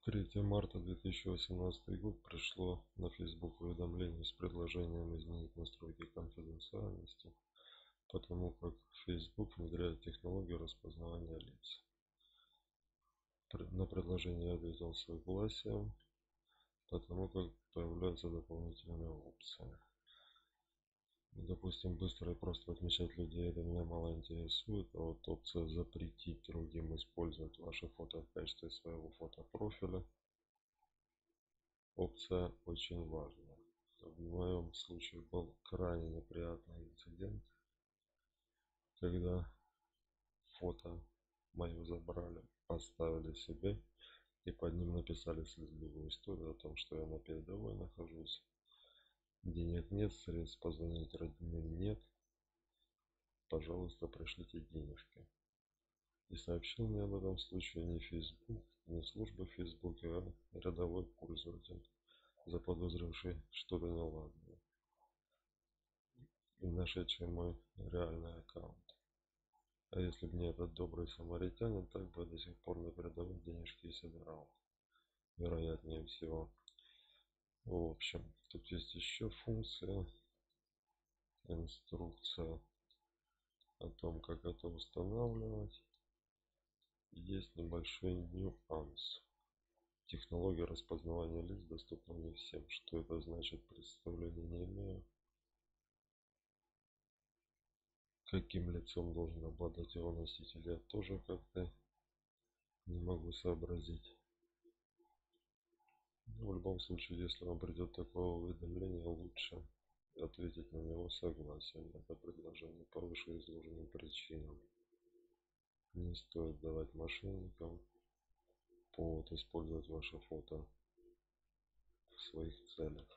3 марта 2018 год пришло на Facebook уведомление с предложением изменить настройки конфиденциальности, потому как Facebook внедряет технологию распознавания лиц. На предложение я ответил согласием, потому как появляются дополнительные опции. Допустим, быстро и просто отмечать людей, это меня мало интересует, а вот опция запретить другим использовать ваши фото в качестве своего фотопрофиля, опция очень важная. В моем случае был крайне неприятный инцидент, когда фото мое забрали, оставили себе и под ним написали слезливую историю о том, что я на передовой нахожусь, денег нет, средств позвонить родным нет, пожалуйста, пришлите денежки. И сообщил мне об этом случае не Facebook, не служба в Facebook, а рядовой пользователь, заподозривший что-то неладное и нашедший мой реальный аккаунт. А если бы не этот добрый самаритянин, так бы до сих пор на передовой денежки и собирал. Вероятнее всего. В общем, тут есть еще функция, инструкция о том, как это устанавливать. Есть небольшой нюанс. Технология распознавания лиц доступна не всем. Что это значит, представления не имею. Каким лицом должен обладать его носитель, я тоже как-то не могу сообразить. Но в любом случае, если вам придет такое уведомление, лучше ответить на него согласием на это предложение по вышеизложенным причинам. Не стоит давать мошенникам повод использовать ваше фото в своих целях.